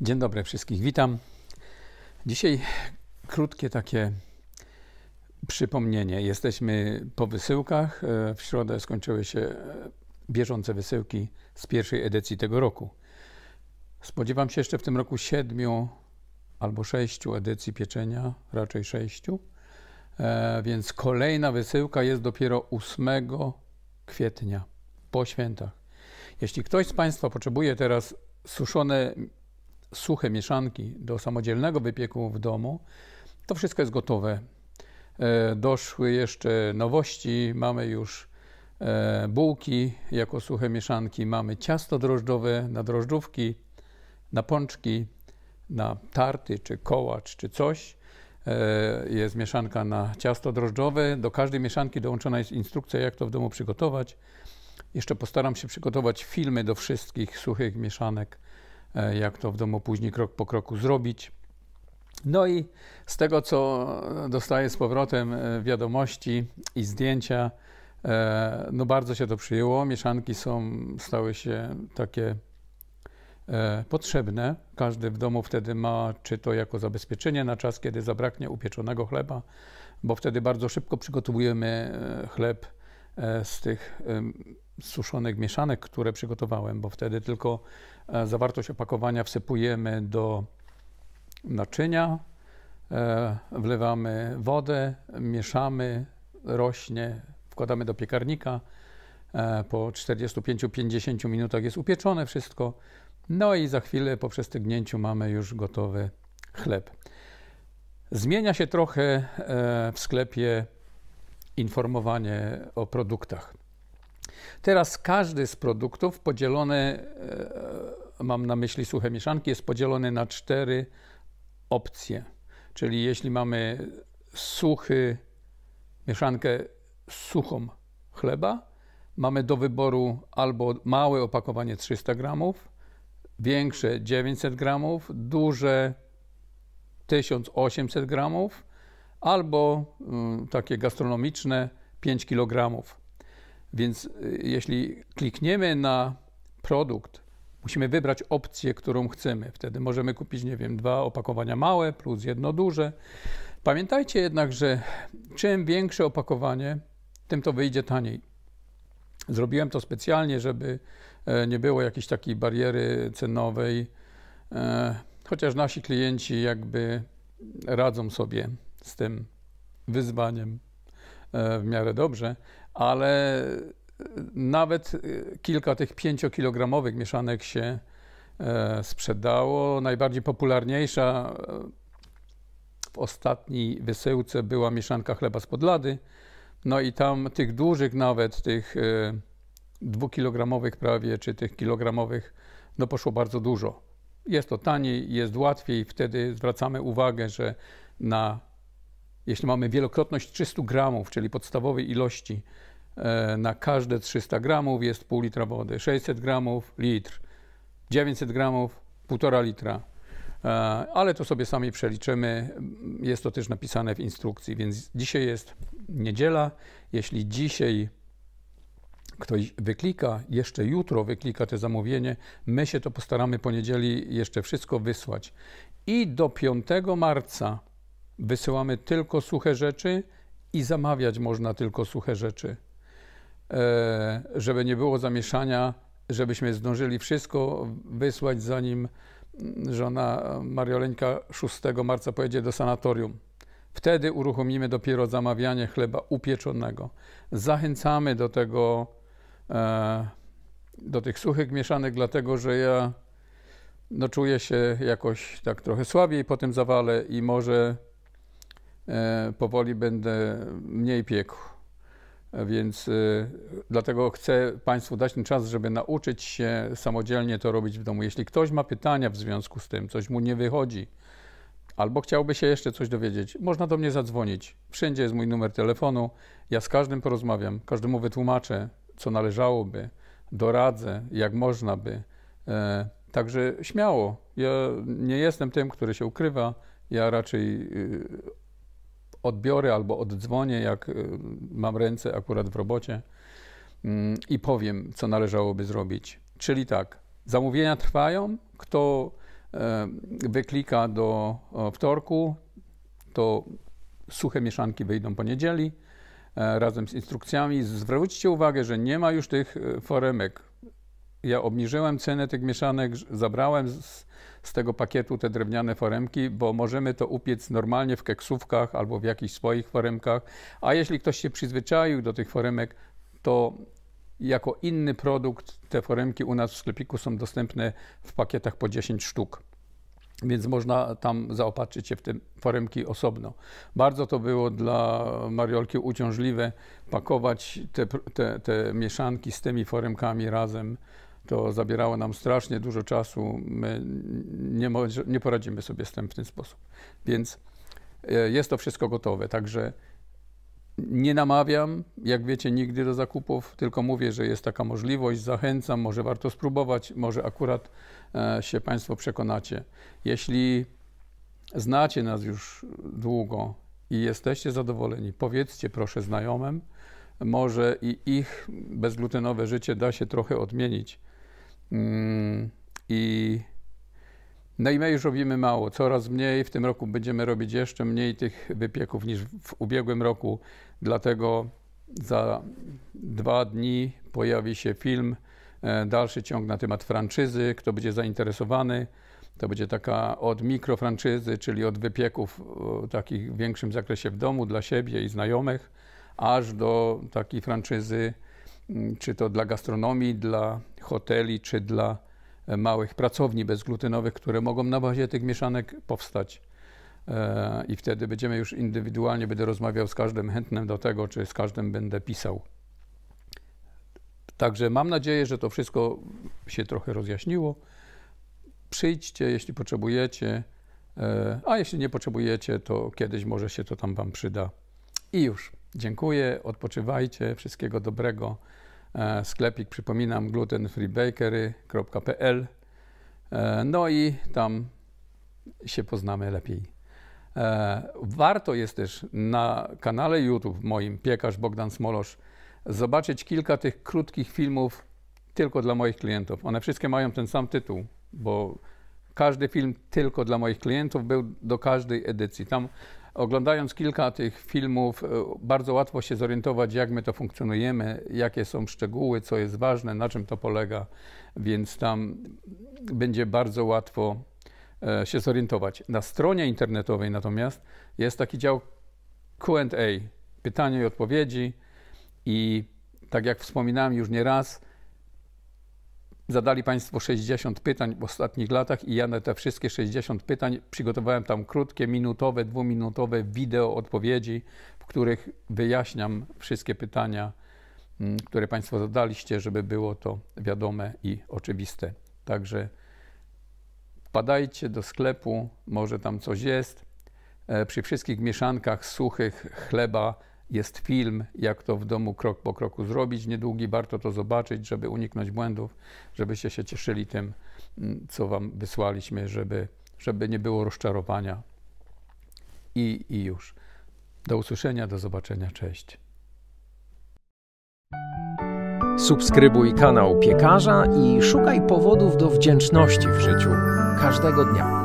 Dzień dobry wszystkich, witam. Dzisiaj krótkie takie przypomnienie. Jesteśmy po wysyłkach. W środę skończyły się bieżące wysyłki z pierwszej edycji tego roku. Spodziewam się jeszcze w tym roku 7 albo 6 edycji pieczenia, raczej 6. Więc kolejna wysyłka jest dopiero 8 kwietnia, po świętach. Jeśli ktoś z Państwa potrzebuje teraz suche mieszanki do samodzielnego wypieku w domu, to wszystko jest gotowe. Doszły jeszcze nowości, mamy już bułki jako suche mieszanki, mamy ciasto drożdżowe na drożdżówki, na pączki, na tarty, czy kołacz, czy coś. Jest mieszanka na ciasto drożdżowe. Do każdej mieszanki dołączona jest instrukcja, jak to w domu przygotować. Jeszcze postaram się przygotować filmy do wszystkich suchych mieszanek, jak to w domu później krok po kroku zrobić. No i z tego, co dostaję z powrotem wiadomości i zdjęcia, no bardzo się to przyjęło. Mieszanki stały się takie potrzebne. Każdy w domu wtedy ma, czy to jako zabezpieczenie na czas, kiedy zabraknie upieczonego chleba, bo wtedy bardzo szybko przygotowujemy chleb z tych suszonych mieszanek, które przygotowałem, bo wtedy tylko zawartość opakowania wsypujemy do naczynia, wlewamy wodę, mieszamy, rośnie, wkładamy do piekarnika. Po 45-50 minutach jest upieczone wszystko. No i za chwilę po przestygnięciu mamy już gotowy chleb. Zmienia się trochę w sklepie informowanie o produktach. Teraz każdy z produktów podzielony, mam na myśli suche mieszanki, jest podzielony na 4 opcje. Czyli jeśli mamy mieszankę suchą chleba, mamy do wyboru albo małe opakowanie 300 gramów, większe 900 gramów, duże 1800 gramów, albo takie gastronomiczne 5 kg. Więc jeśli klikniemy na produkt, musimy wybrać opcję, którą chcemy. Wtedy możemy kupić, nie wiem, 2 opakowania małe plus 1 duże. Pamiętajcie jednak, że czym większe opakowanie, tym to wyjdzie taniej. Zrobiłem to specjalnie, żeby nie było jakiejś takiej bariery cenowej, chociaż nasi klienci jakby radzą sobie z tym wyzwaniem w miarę dobrze, ale nawet kilka tych 5-kilogramowych mieszanek się sprzedało. Najbardziej popularniejsza w ostatniej wysyłce była mieszanka chleba z Podlady. No i tam tych dużych, nawet tych 2-kilogramowych prawie, czy tych kilogramowych, no poszło bardzo dużo. Jest to taniej, jest łatwiej. Wtedy zwracamy uwagę, że jeśli mamy wielokrotność 300 gramów, czyli podstawowej ilości, na każde 300 gramów jest pół litra wody, 600 gramów, litr, 900 gramów, 1,5 litra. Ale to sobie sami przeliczymy, jest to też napisane w instrukcji, więc dzisiaj jest niedziela. Jeśli dzisiaj ktoś wyklika, jeszcze jutro wyklika to zamówienie, my się to postaramy po niedzieli jeszcze wszystko wysłać. I do 5 marca wysyłamy tylko suche rzeczy i zamawiać można tylko suche rzeczy. Żeby nie było zamieszania, żebyśmy zdążyli wszystko wysłać, zanim żona Marioleńka 6 marca pojedzie do sanatorium. Wtedy uruchomimy dopiero zamawianie chleba upieczonego. Zachęcamy do tego, do tych suchych mieszanek, dlatego że ja czuję się jakoś tak trochę słabiej po tym zawale i może powoli będę mniej piekł. Więc dlatego chcę Państwu dać ten czas, żeby nauczyć się samodzielnie to robić w domu. Jeśli ktoś ma pytania w związku z tym, coś mu nie wychodzi, albo chciałby się jeszcze coś dowiedzieć, można do mnie zadzwonić. Wszędzie jest mój numer telefonu. Ja z każdym porozmawiam, każdemu wytłumaczę, co należałoby, doradzę, jak można by. Także śmiało. Ja nie jestem tym, który się ukrywa. Ja raczej odbiorę albo oddzwonię, jak mam ręce akurat w robocie i powiem, co należałoby zrobić. Czyli tak, zamówienia trwają. Kto wyklika do wtorku, to suche mieszanki wyjdą po niedzieli razem z instrukcjami. Zwróćcie uwagę, że nie ma już tych foremek. Ja obniżyłem cenę tych mieszanek, zabrałem z tego pakietu te drewniane foremki, bo możemy to upiec normalnie w keksówkach albo w jakichś swoich foremkach, a jeśli ktoś się przyzwyczaił do tych foremek, to jako inny produkt te foremki u nas w sklepiku są dostępne w pakietach po 10 sztuk. Więc można tam zaopatrzyć się w te foremki osobno. Bardzo to było dla Mariolki uciążliwe pakować te mieszanki z tymi foremkami razem. To zabierało nam strasznie dużo czasu. My nie poradzimy sobie z tym w ten sposób. Więc jest to wszystko gotowe. Także nie namawiam, jak wiecie, nigdy do zakupów, tylko mówię, że jest taka możliwość, zachęcam, może warto spróbować, może akurat się Państwo przekonacie. Jeśli znacie nas już długo i jesteście zadowoleni, powiedzcie proszę znajomym, może i ich bezglutenowe życie da się trochę odmienić. No i my już robimy mało, coraz mniej. W tym roku będziemy robić jeszcze mniej tych wypieków niż w ubiegłym roku. Dlatego za 2 dni pojawi się film, dalszy ciąg na temat franczyzy. Kto będzie zainteresowany, to będzie taka od mikrofranczyzy, czyli od wypieków takich w większym zakresie w domu dla siebie i znajomych, aż do takiej franczyzy, czy to dla gastronomii, dla hoteli, czy dla małych pracowni bezglutenowych, które mogą na bazie tych mieszanek powstać. I wtedy będziemy już indywidualnie, będę rozmawiał z każdym chętnym do tego, czy z każdym będę pisał. Także mam nadzieję, że to wszystko się trochę rozjaśniło. Przyjdźcie, jeśli potrzebujecie, a jeśli nie potrzebujecie, to kiedyś może się to tam Wam przyda. I już. Dziękuję, odpoczywajcie, wszystkiego dobrego. Sklepik, przypominam, glutenfreebakery.pl. No i tam się poznamy lepiej. Warto jest też na kanale YouTube moim, Piekarz Bogdan Smolosz, zobaczyć kilka tych krótkich filmów tylko dla moich klientów. One wszystkie mają ten sam tytuł, bo każdy film tylko dla moich klientów był do każdej edycji. Tam oglądając kilka tych filmów, bardzo łatwo się zorientować, jak my to funkcjonujemy, jakie są szczegóły, co jest ważne, na czym to polega, więc tam będzie bardzo łatwo się zorientować. Na stronie internetowej natomiast jest taki dział Q&A, pytania i odpowiedzi, i tak jak wspominałem już nieraz, zadali Państwo 60 pytań w ostatnich latach i ja na te wszystkie 60 pytań przygotowałem tam krótkie, minutowe, 2-minutowe wideo odpowiedzi, w których wyjaśniam wszystkie pytania, które Państwo zadaliście, żeby było to wiadome i oczywiste. Także wpadajcie do sklepu, może tam coś jest. Przy wszystkich mieszankach suchych chleba jest film, jak to w domu krok po kroku zrobić. Niedługi, warto to zobaczyć, żeby uniknąć błędów, żebyście się cieszyli tym, co Wam wysłaliśmy, żeby nie było rozczarowania. I już. Do usłyszenia, do zobaczenia. Cześć. Subskrybuj kanał Piekarza i szukaj powodów do wdzięczności w życiu każdego dnia.